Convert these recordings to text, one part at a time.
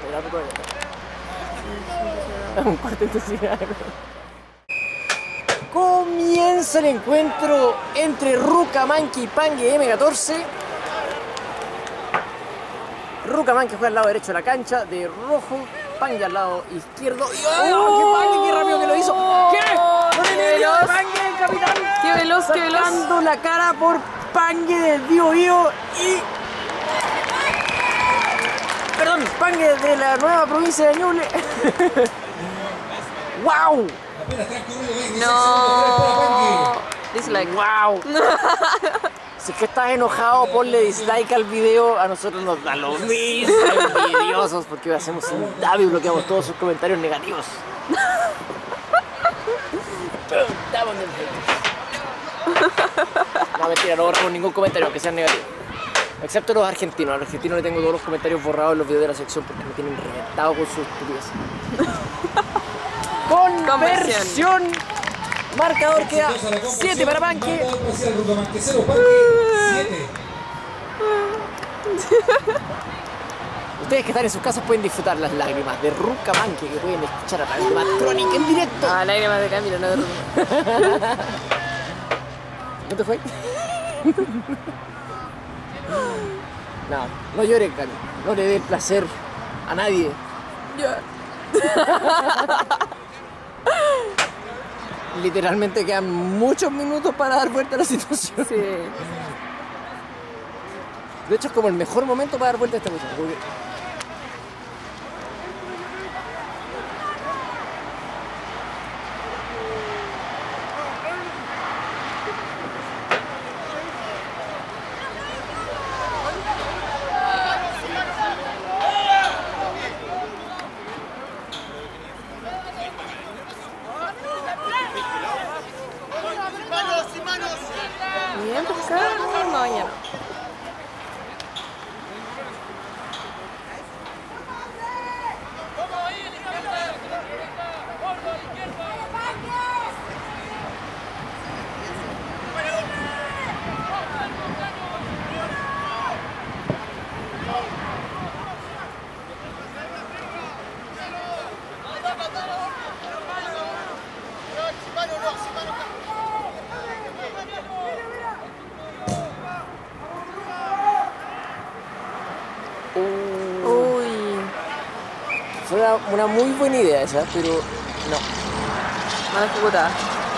la Ruca un cuarteto cigarro. Comienza el encuentro entre Rucamanque y Pangue M14. Rucamanque juega al lado derecho de la cancha, de rojo. Pangue al lado izquierdo. ¡Y ¡oh! ¡Qué Pangue! ¡Qué rápido que lo hizo! ¿Qué? ¡Qué veloz! ¡Pangue, el capitán! ¡Qué veloz, qué veloz! Sacando la cara por Pangue del Biobío y... Perdón, Pangue de la nueva provincia de Ñuble. ¡Wow! No. Dislike. ¡Wow! Si es que estás enojado, ponle dislike al video. A nosotros nos da lo mismo, envidiosos, porque hacemos un dab y bloqueamos todos sus comentarios negativos. No, mentira, no borramos ningún comentario, aunque sea negativo. Excepto los argentinos. A los argentinos le tengo todos los comentarios borrados en los videos de la sección porque me tienen reventado con su estupidez. Conversión. Marcador queda 7 para Panque. Ustedes que están en sus casas pueden disfrutar las lágrimas de Rucamanque que pueden escuchar a través de Matronic en directo. Ah, lágrimas de Camilo, no de Ruca. ¿No te fue? No llores, Camilo. No le dé el placer a nadie. Literalmente quedan muchos minutos para dar vuelta a la situación. Sí. De hecho es como el mejor momento para dar vuelta a esta cosa. Porque... Bien, pues acá no, ya no. Fue una muy buena idea esa, pero no. Mal ejecutada.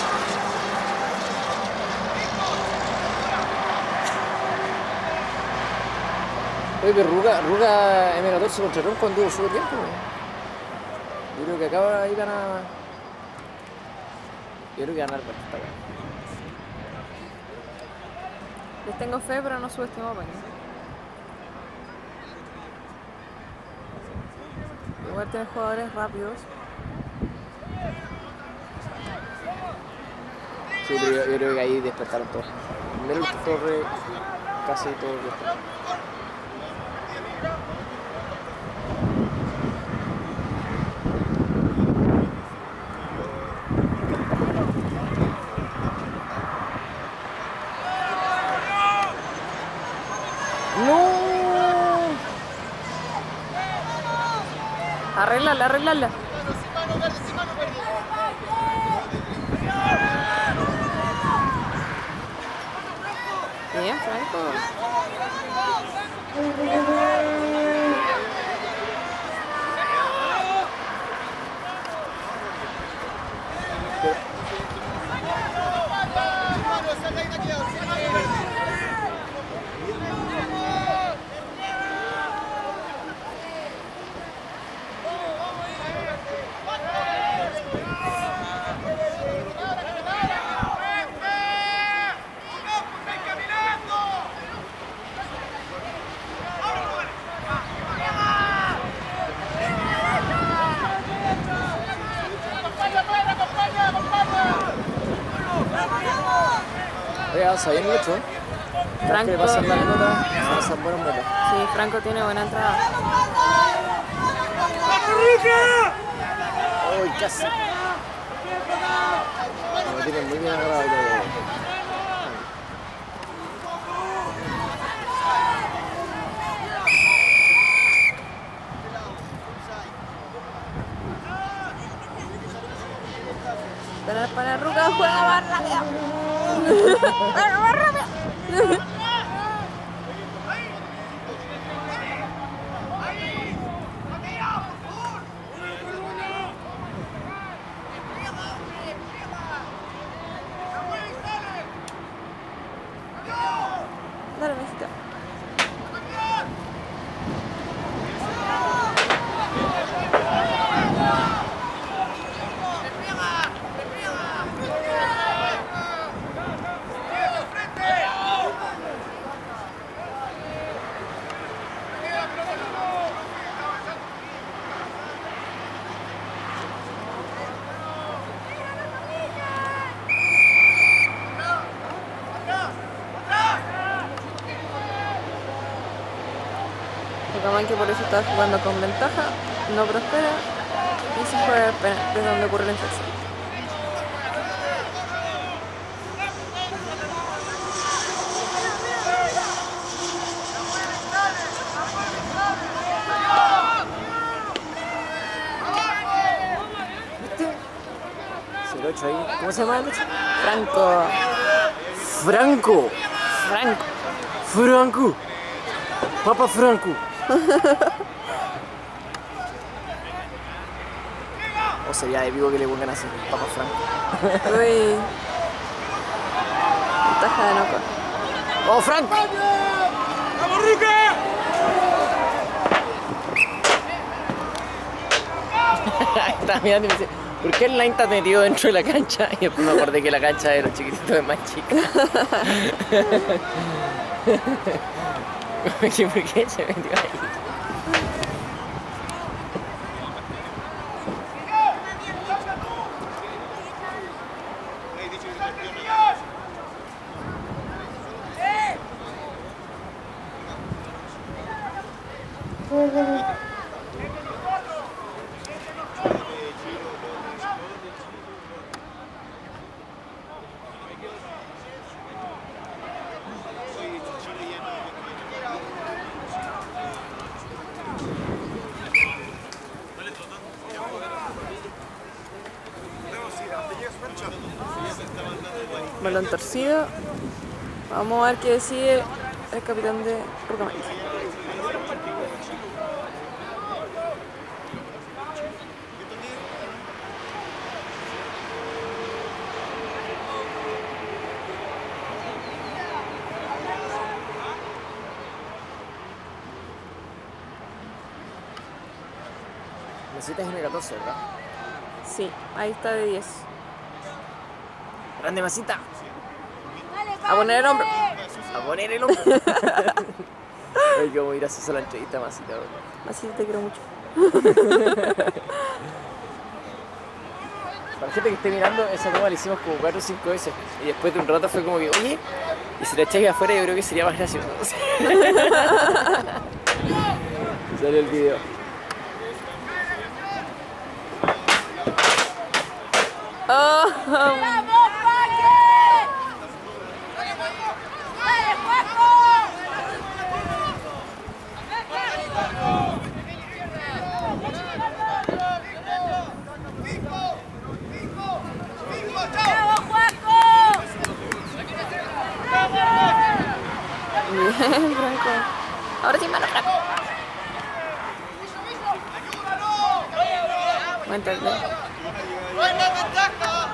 Oye, pero Ruca M14 contra Ronco anduvo súper bien, pues. Yo creo que acá iban a... Yo creo que ganar para esta weá. Les tengo fe, pero no subestimo a Pangue. Igual tienen jugadores rápidos. Sí, pero yo creo que ahí despertaron todos. Menos Torre, casi todos despertaron. Arreglala, arreglala. Bien, Franco. Avanza bien mucho. Franco le pasan la pelota, se pasan buenos metros. Sí, Franco tiene buena entrada. ¡Uy, casi! Lo tienen muy bien agarrado. Dale, Mesita. Pokémon que por eso está jugando con ventaja, no prospera y se juega el penal, que es donde ocurre la infección. ¿Viste? El 8 ahí. ¿Cómo se llama el 8? Franco. Franco. Franco. Franco. Papa Franco. O sería de vivo que le pongan así, Papa Franco. Uy. Ventaja de Noco. ¡Oh, Frank! ¡Vamos, Ruque! Estaba mirando y me dice, ¿por qué el line está metido dentro de la cancha? Y después me acordé que la cancha de los chiquititos es más chica. ¿Por qué se metió ahí? Balón torcido. Vamos a ver qué decide el capitán de Pokémon. Necesitas M14, ¿verdad? Sí, ahí está de 10. Grande Masita. A poner el hombro. A poner el hombro. Ay, que vamos a ir a hacer la entrevista Masita. Así te quiero mucho. Para la gente que esté mirando, esa toma la hicimos como 4 o 5 veces. Y después de un rato fue como que, oye, y si la echáis afuera yo creo que sería más gracioso. Salió el video. Oh, bien, Franco. Ahora sí, mano, Franco. Buen tackle. ¡Buena ventaja!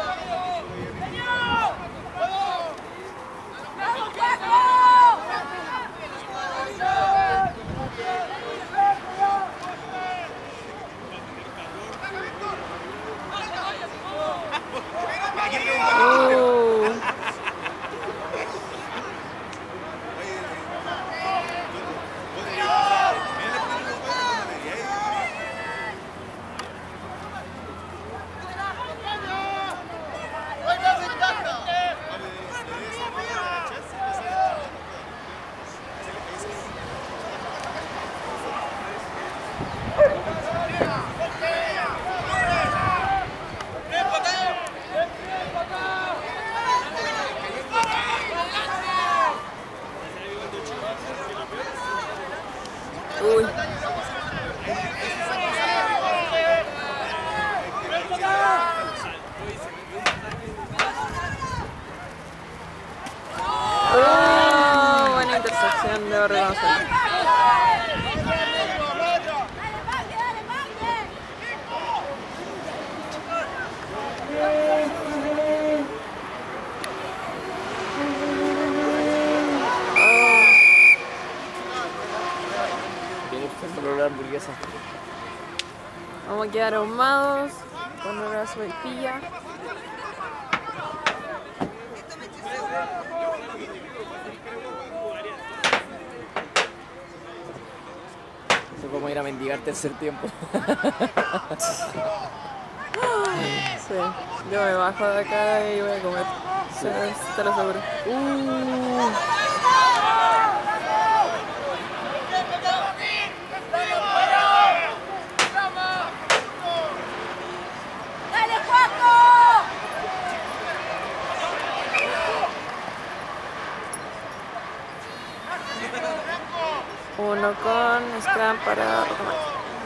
Uy. acción, debo reconocerlo. La hamburguesa. Vamos a quedar ahumados con una sopaipilla. Eso como ir a mendigar tercer tiempo. Sí, yo me bajo de acá y voy a comer. Sí, te lo aseguro. Uno con scrum para Rocoman.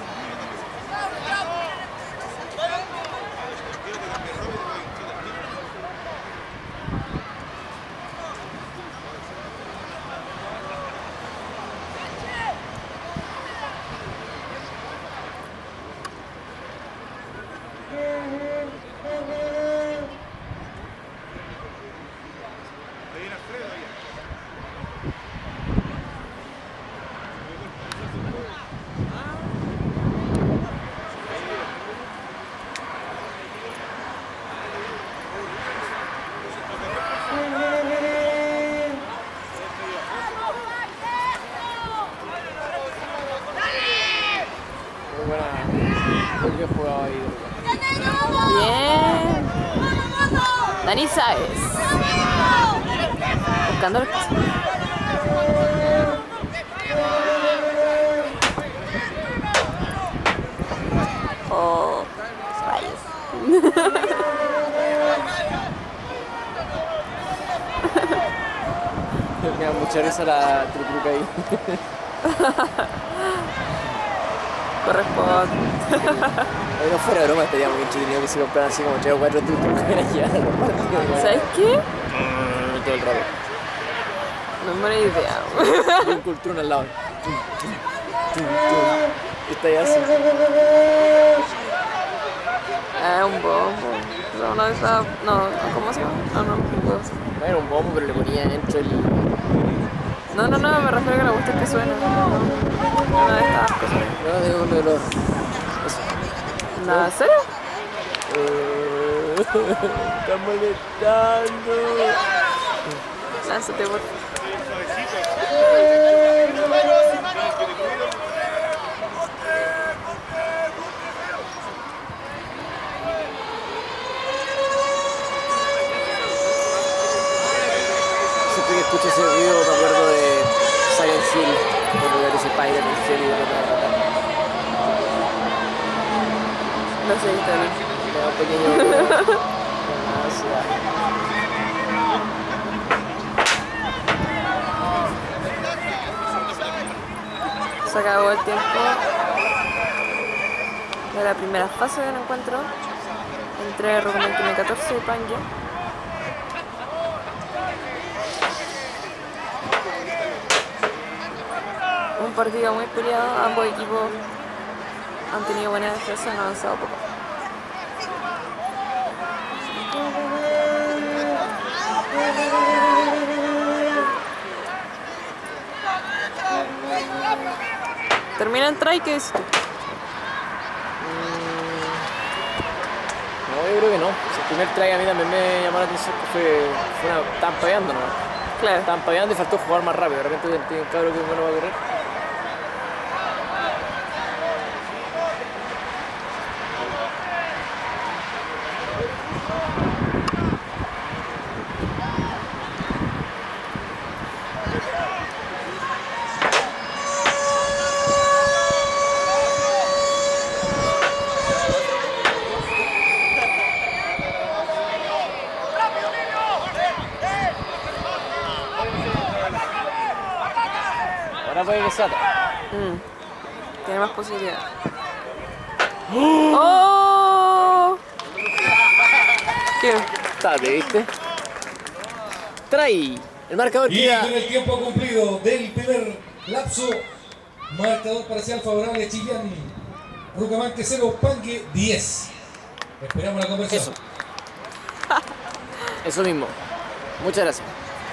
Porque he jugado ahí. Bien. Dani Sáez. Buscando el pase. Oh, rayos. Me da mucha risa la truca ahí. Corresponde. Ahí no fuera de broma, estaría muy entretenido que se compraran así como 3 o 4 trucos que van a llevar a los partidos. ¿Sabes qué? Todo el rato. No es buena idea. Y un cultrón al lado. Y está ahí así. Un bombo. Pero no estaba. No, ¿cómo se llama? No, No era un bombo, pero le ponía dentro el... No, me refiero a que le gusta que suene. Una de estas cosas. No, digo uno de los... ¿Nada serio? Está molestando. Lánzate, por favor. Siempre que escucho ese ruido me acuerdo de Silent Hill, cuando ver ese Spider en el cielo y No sé, Italia. me da un pequeño... Se acabó el tiempo de la primera fase del encuentro entre Rocoman 14 y Pange. Un partido muy peleado, ambos equipos han tenido buena defensa, han avanzado poco. Termina en try, ¿qué dices tú? No, yo creo que no. El primer try a mí también me llamó la atención que estaban paveando nomás. Claro. Estaban paveando y faltó jugar más rápido. De repente tiene un cabro que bueno va a correr. Ahora puede que salga. Tiene más posibilidades. ¡Oh! ¿Qué? Date, ¿viste? Trae el marcador Y queda... con el tiempo cumplido del Lapso, marcador parcial favorable a Chillán. Rucamanque 0, Pangue 10. Esperamos la conversión. Eso. Eso mismo. Muchas gracias.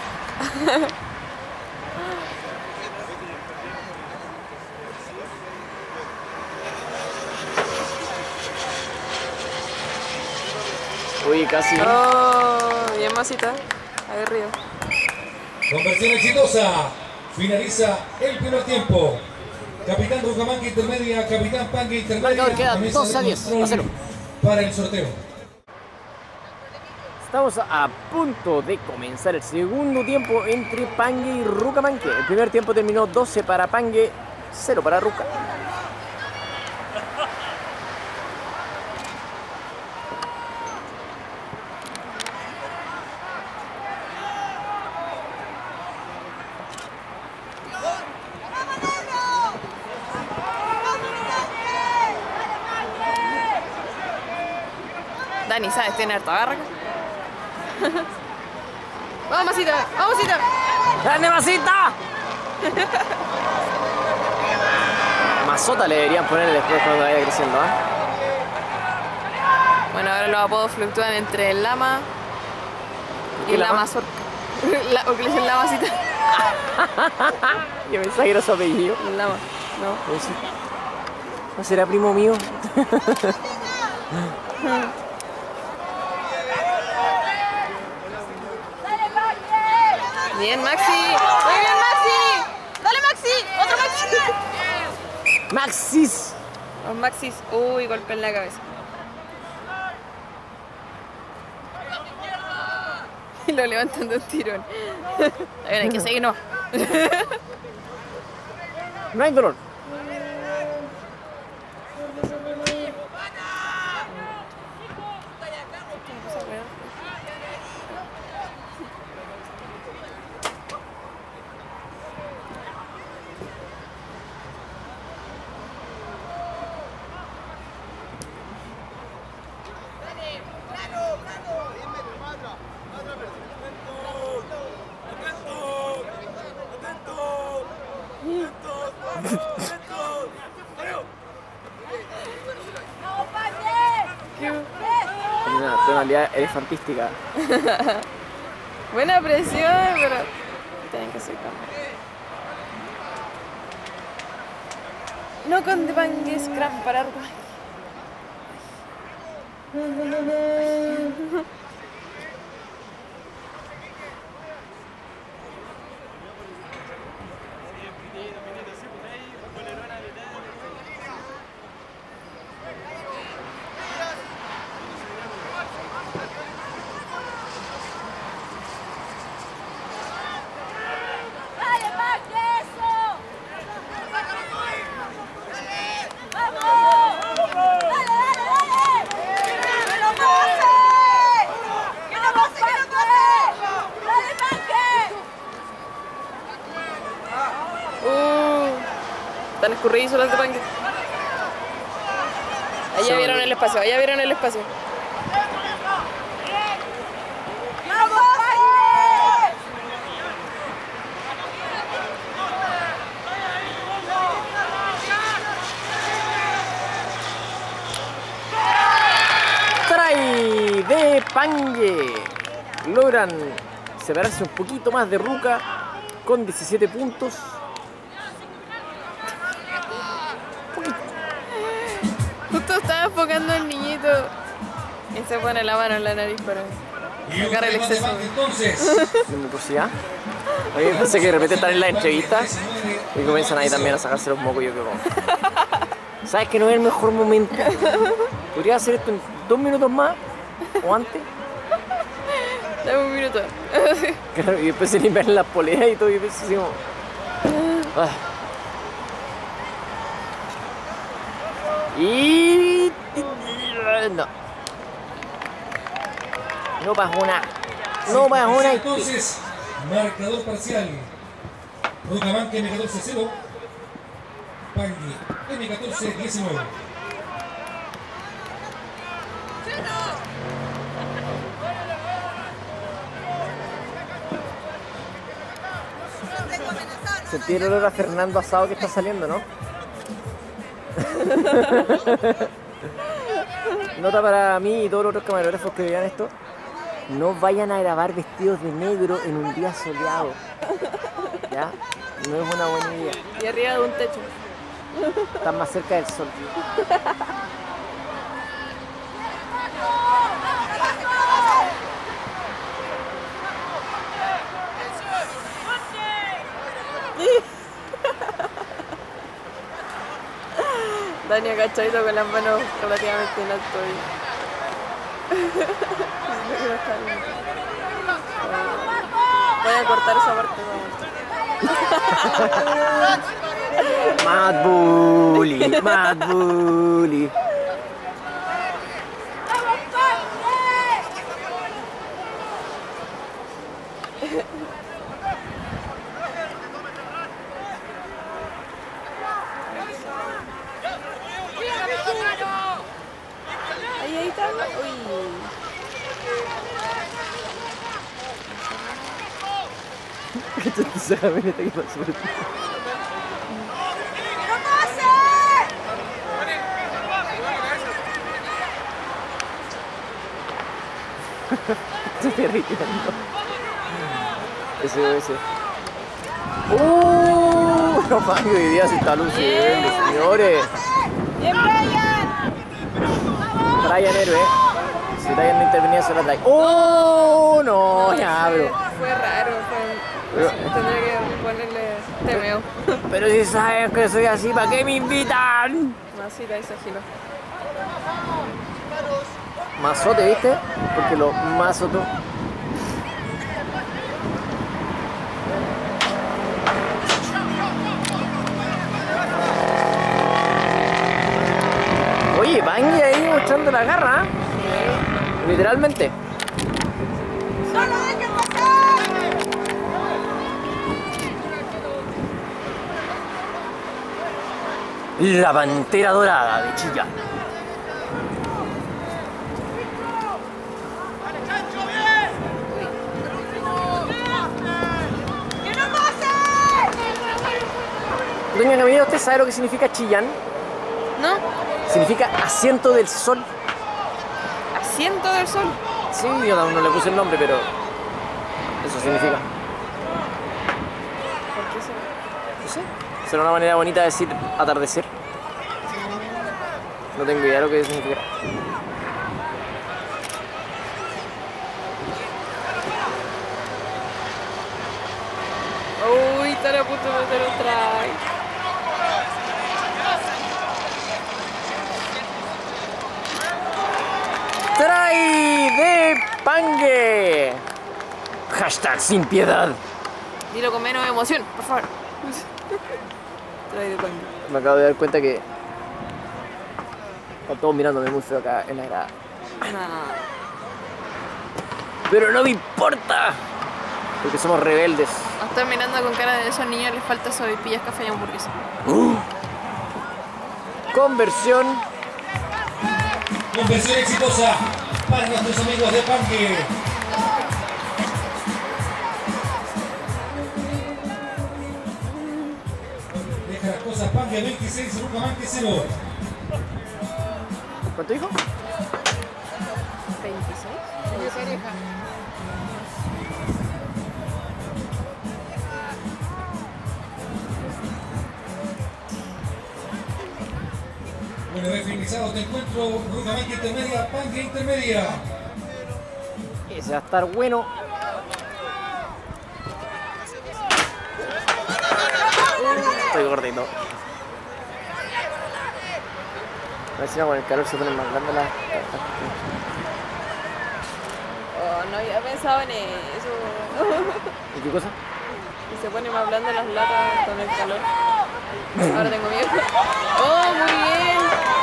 Uy, casi. Oh, bien masita. Aguerrido. Conversión exitosa. Finaliza el primer tiempo. Capitán Rucamanque intermedia, Capitán Pangue intermedia. Marcador queda Mesa 2 a de 10, control a 0. para el sorteo. Estamos a punto de comenzar el segundo tiempo entre Pangue y Rucamanque. El primer tiempo terminó 12 para Pangue, 0 para Ruca. Dani, ¿sabes? Tiene harta garra. ¡Vamos, masita! ¡Vamos, masita! ¡Grande Masita! Mazota le deberían poner después cuando vaya creciendo, ¿ah? Bueno, ahora los apodos fluctúan entre el lama y ¿Qué la lama? mazorca. O que le dicen la masita. Yo pensaba que era su apellido. Lama, no. ¿No será primo mío? Bien, Maxi. Muy bien, Maxi. Dale, Maxi. Otro Maxi. Maxis. Los Maxis. Uy, golpe en la cabeza. Y lo levantan de un tirón. A ver, hay que seguir, no. No hay dolor. Una tonalidad elefantística. Buena presión, pero tienen que ser calma. No con de Pangue scrum para Uruguay. Están escurridizos los de Pangue. Allá vieron el espacio, allá vieron el espacio. Try de Pangue. Logran separarse un poquito más de Ruca con 17 puntos. Justo estaba enfocando al niñito y se pone la mano en la nariz para sacar el exceso. Entonces, De mucosidad. Oye, pensé que de repente están en la entrevista y comienzan ahí también a sacarse los mocos. Yo creo. ¿Sabes que no es el mejor momento? ¿Podría hacer esto en 2 minutos más? ¿O antes? Dame un minuto. Claro, y después se limpian las poleas y todo. Y después así como... Ah. Y... No. No pasó una. No pasó una. entonces, marcador parcial. Rucamanque M14 0. Pangue M14 19. Sentí el olor a Fernando asado que está saliendo, ¿no? Nota para mí y todos los otros camarógrafos que vean esto. No vayan a grabar vestidos de negro en un día soleado. ¿Ya? No es una buena idea. Y arriba de un techo. Están más cerca del sol. Dani agachadito con las manos relativamente en alto voy a cortar esa parte, vamos. Mad Bully, Mad Bully. Ahí está. Uy. Esa camioneta que pasó por ti. Se está irritando. Ese. No mames, hoy día se está luciendo, señores. ¡Bien, Brian! Brian héroe. Si Brian no intervenía, se la trae. ¡Oh! No, ya, bro. Fue raro, tendría que ponerle temeo. Pero si saben que soy así, ¿para qué me invitan? Masita y se agiló. Mazote, ¿viste? Porque lo mazoto. Oye, Bangui ahí mostrando la garra, ¿eh? Literalmente. ¡Solo dejen pasar! La pantera dorada de Chillán. Doña Camila, ¿usted sabe lo que significa Chillán? ¿No? Significa asiento del sol. Asiento del sol. Sí, yo aún no le puse el nombre, pero eso significa. ¿Por qué será? No sé. Será una manera bonita de decir atardecer. No tengo idea de lo que significa. Uy, estaré a punto de meter un try. ¡Try de Pangue! Hashtag sin piedad. Dilo con menos emoción, por favor. Try de Pangue. Me acabo de dar cuenta que están todos mirándome muy feo acá en la grada. Nah. Pero no me importa, porque somos rebeldes. Nos están mirando con cara de esos niños les falta sopaipillas, café y hamburguesa. Conversión. Conversión exitosa para nuestros amigos de Panque. Deja las cosas Panque 26, Rucamanque 0. ¿Cuánto dijo? 26. Una vez finalizado este encuentro, Rucamanque intermedia, Panque intermedia. Ese va a estar bueno. Estoy gordito. Encima con el calor se ponen más grandes las... Oh, no había pensado en eso. ¿Y qué cosa? Y se pone más blanda las latas con el calor. Ahora tengo miedo. Oh, muy bien.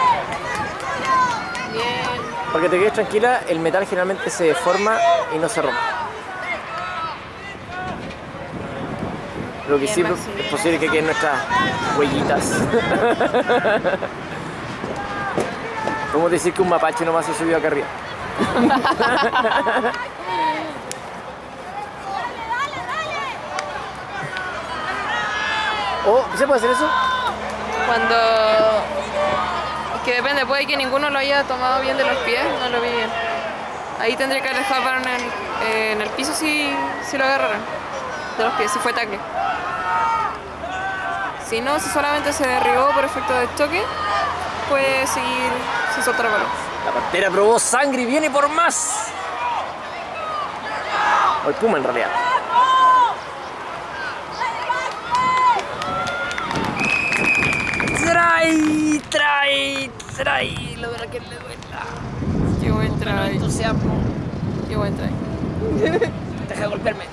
Bien. Para que te quedes tranquila, el metal generalmente se deforma y no se rompe. Lo que Bien, sí Maxi. es posible que queden nuestras huellitas. ¿Cómo decir que un mapache nomás se subió acá arriba? ¿O se puede hacer eso? Cuando... Es que depende, puede que ninguno lo haya tomado bien de los pies, no lo vi bien. Ahí tendría que haber dejado el balón en el piso si lo agarraron. De los pies, si fue tackle. Si no, si solamente se derribó por efecto de choque, puede seguir sin soltar el balón. La Pantera probó sangre y viene por más. O el Puma en realidad. Trae. Lo de que le duela. Qué buen try. Entusiasmo. Qué buen try. Deja de golpearme.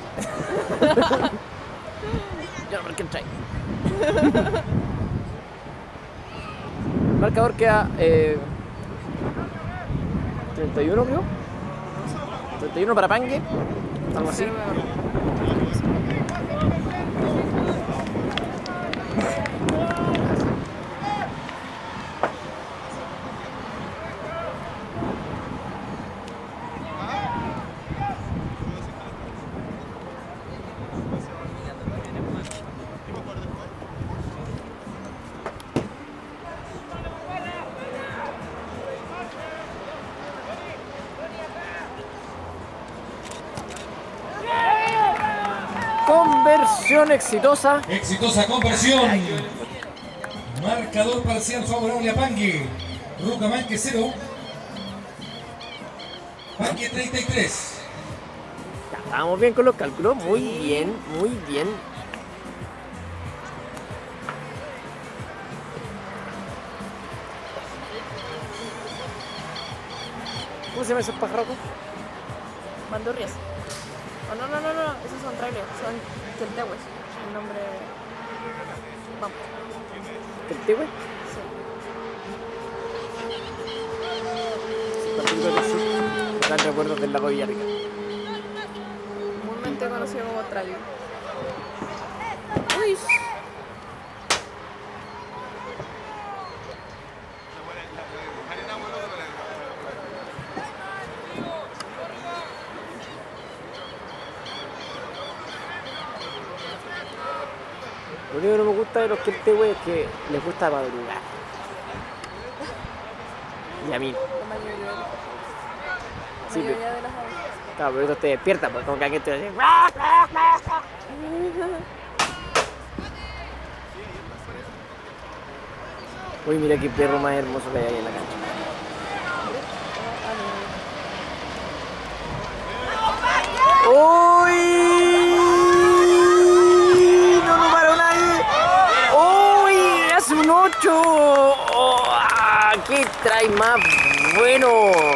Yo no marqué el try. El marcador queda 31, creo. 31 para Pangue. Algo así. Conversión exitosa. Exitosa conversión. Marcador parcial favorable a Pangue. Rucamanque 0. Pangue 33. Ya, estábamos bien con los cálculos. Muy bien, muy bien. ¿Cómo se llama esos pájaros? Bandurrias. Oh, no, esos son trailers, son quentehues. El nombre. Vamos. ¿Quentehue? Sí. Partido del sur. Gran recuerdos del lago Villarrica. Comúnmente conocido como trailer. Uy. Lo único que no me gusta de los quentehue es que les gusta madrugar. Y a mí. La mayoría Sí, de las aves. claro, pero esto te despierta, pues como que alguien te dice. Uy, mira qué perro más hermoso que hay ahí en la cancha. ¡Uy! ¡No lo paró nadie! ¡Uy! ¡Hace un 8! ¡Oh! ¡Ah! ¡Qué trae más bueno!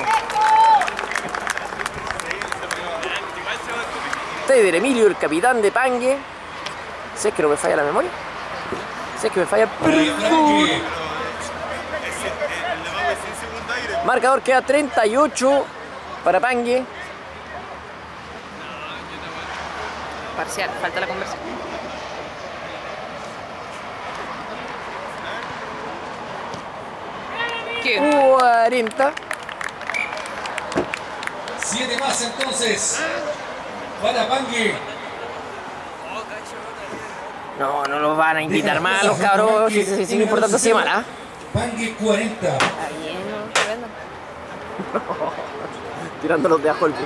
Teder Emilio, el capitán de Pangue. Si es que no me falla la memoria. Si es que me falla. Pangue. Marcador queda 38 para Pangue. Parcial, falta la conversión. ¿Qué? 40. 7 más entonces. Para Pangue. No, no los van a invitar más los cabros. Si se siguen importando así mal, ¿ah? Pangue 40. Está bien, no se vendan. Tirándolos de ajo el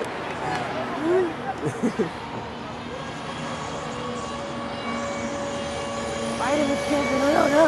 Padre, me quedo que no veo nada.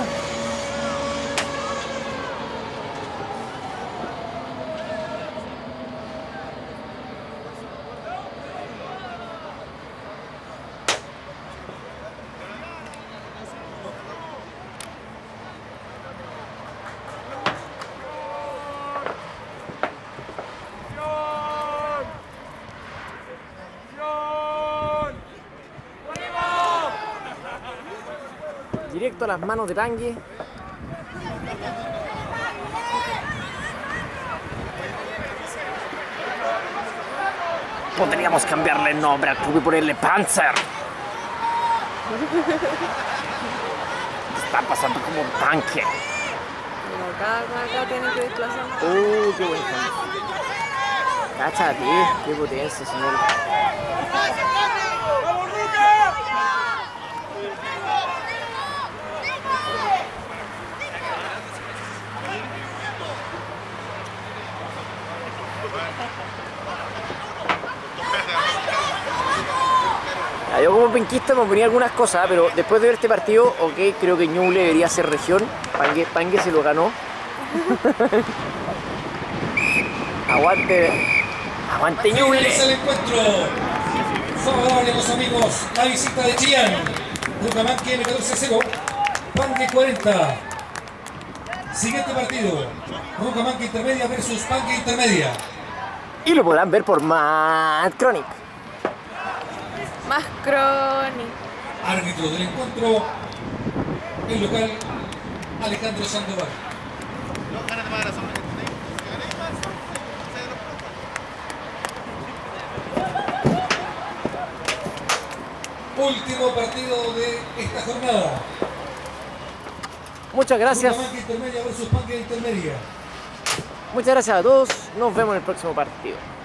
Directo a las manos de Pangue. Podríamos cambiarle el nombre al club y ponerle Panzer. Está pasando como un tanque. Pero acá tienen que desplazar. Qué buen cambio. Cáchate, qué potencia, señor. penquistas hemos venido algunas cosas, pero después de ver este partido, ok, creo que Ñuble debería ser región. Pangue se lo ganó. Aguante Ñuble. Es el encuentro favorable a los amigos. La visita de Chillán. Rucamanqui M14-0. Pangue 40. Siguiente partido. Rucamanqui Intermedia versus Pangue Intermedia. Y lo podrán ver por Mad Chronic. Más Chronic. Árbitro del encuentro. El local Alejandro Sandoval. Último partido de esta jornada. Muchas gracias. Rucamanqui Intermedia versus Pangue Intermedia. Muchas gracias a todos. Nos vemos en el próximo partido.